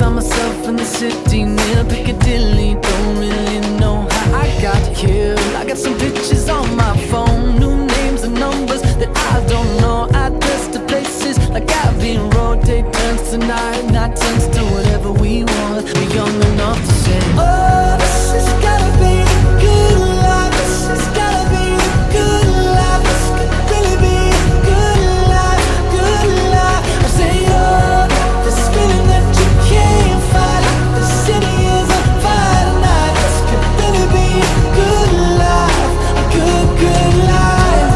found myself in the city near Piccadilly. Don't really know how I got here. I got some pictures on my phone, new names and numbers that I don't know. Address to places like Abbey Road. Day turns to night, night turns to whatever we want. We're young enough to say, oh, this has gotta be the good life. This has gotta be the good life. This could really be the good life, good life. I say, oh, this feeling that you can't fight. The city is on fire tonight. This could really be a good life, a good, good life.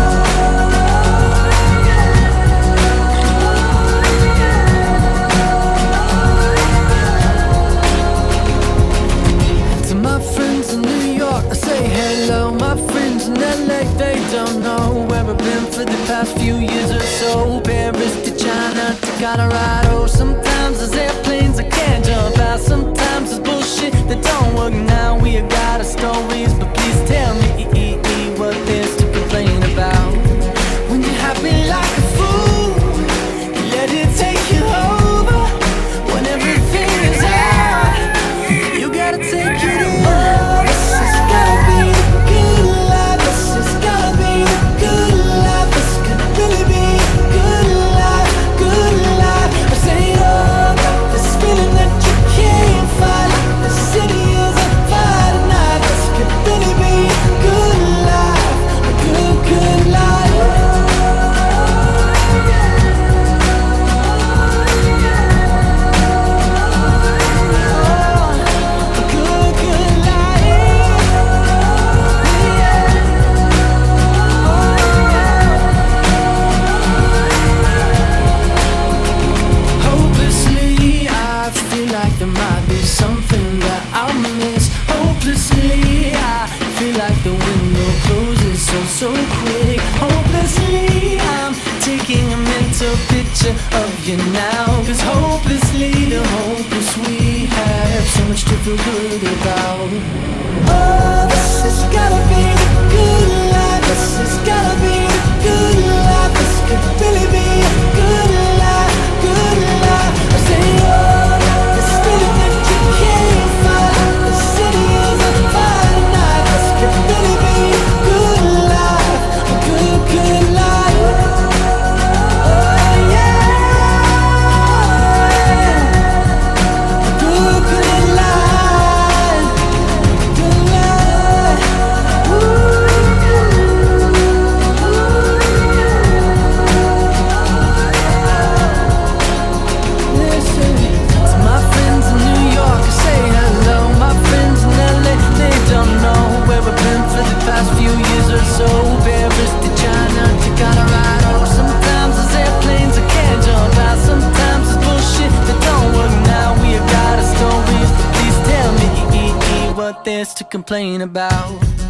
To my friends in New York, I say hello. My friends in LA, they don't know where I've been for the past few years or so. Paris to China to Colorado. Sometimes there's airplanes I can't jump out. Sometimes there's bullshit that don't work. Now we got our stories, but please tell me what there's to complain about. When you're happy like a fool, let it take you over. When everything is out, you gotta take it in. Oh, this has gotta be the good life. This has gotta be the good life. This could really be a good life, good life. I say, oh, this feeling that you can't fight. The city is on fire tonight. This could really be a good life, a good, good life. Hopelessly, I feel like there might be something that I'll miss. Hopelessly, I feel like the window closes so quick. Hopelessly, I'm taking a mental picture of you now. 'Cause hopelessly, the hopeless we have so much to feel good about. Oh, this has gotta be the good life. This has gotta be the good life. This could really be a good life, good life. I say, oh, this feeling that you can't fight. The city is on fire tonight. This could really be a good life, a good, good life. Oh yeah, a good, good life, good life. Listen to my friends in New York, I say hello. My friends in LA, they don't know where I've been for the past few years or so. Paris to China to Colorado. Sometimes there's airplanes I can't jump out. Sometimes it's bullshit that don't work. Now we got our stories. Please tell me what there's to complain about.